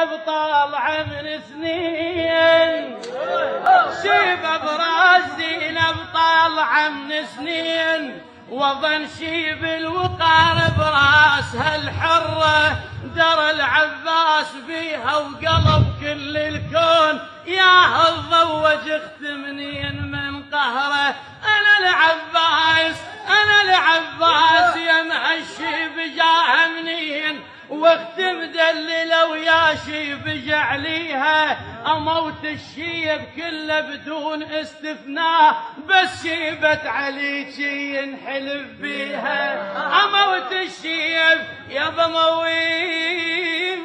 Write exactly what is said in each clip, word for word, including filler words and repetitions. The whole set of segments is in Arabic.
زينب طالعة من سنين، شيبة براس زينب طالعة من سنين، وظن شيب الوقار براسها الحرة، درى العباس بيها وقلب كل الكون، يا الضوج اخت منين من قهره. انا العباس انا العباس يا مهالشيب جاها منين، واخت مدلله ويا شيب جعليها، اموت الشيب كله بدون استثناء، بس شيبة عليك ينحلف بيها. اموت الشيب يا بمويه،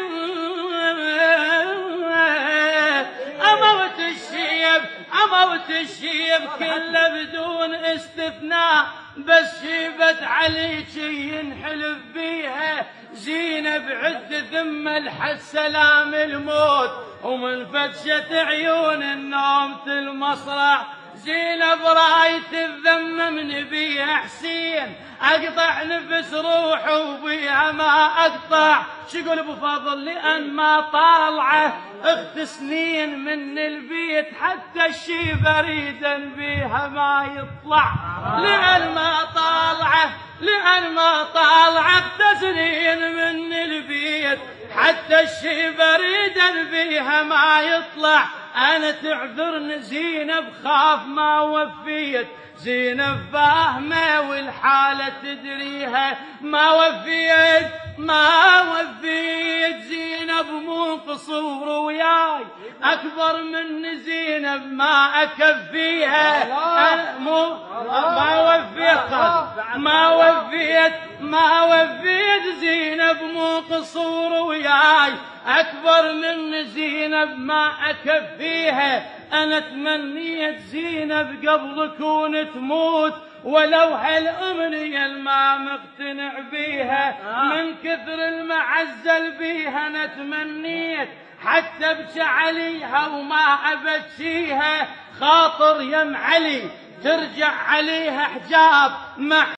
اموت الشيب اموت الشيب كله بدون استثناء، بس شيبة عليك ينحلف بيها. زينب عد ثم الحد سلام الموت، ومن فتشة عيون النوم المصرع، زينب رايت الذم من بيها حسين، اقطع نفس روحي وبيها ما اقطع. شقول ابو فضل لان ما طالعه اخت سنين من البيت، حتى الشيب اريدا بيها ما يطلع، لان ما طالعه لان ما طالعه اخت سنين من البيت، حتى الشيب اريدا بيها ما يطلع. انا تعذرني زينب خاف ما وفيت، زينب فاهمه والحاله تدريها، ما وفيت ما وفيت. زينب مو قصور وياي اكبر من زينب ما اكفيها، أنا مو ما وفيت ما وفيت ما وفيت. زينب مو قصور وياي اكبر من زينب ما اكفيها. انا تمنيت زينب قبل كون تموت، ولو هالامنيه ما مقتنع بيها، من كثر المعزل بيها انا تمنيت حتى ابكي عليها وما ابكيها. خاطر يم علي ترجع عليها حجاب مع